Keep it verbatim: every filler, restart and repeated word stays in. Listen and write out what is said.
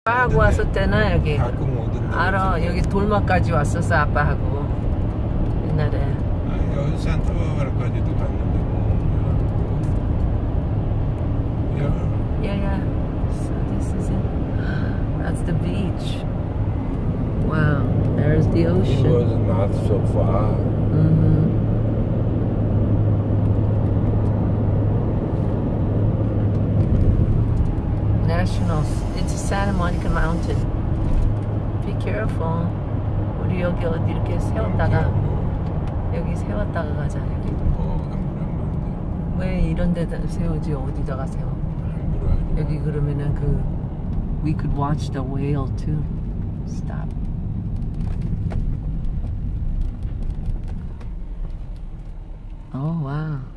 아빠하고 왔었잖아 여기. 가끔 오던데. 알아. 여기 돌마까지 왔었어 아빠하고 옛날에. 아, 여기 산타바바라까지도 갔는데 뭐. Yeah, yeah. So this is it. That's the beach. Wow. There's the It ocean. was not so far. Mm-hmm. Nationals. It's Santa Monica Mountain. Be careful. 우리 여기 어디 이렇게 세웠다가 여기 세웠다가 가자 여기. 어, 함부로 하면 안 돼. 왜 이런 데다 세우지 어디다가 세워? 함부로 하지 마. 여기 그러면은 그 we could watch the whale too. Stop. Oh wow.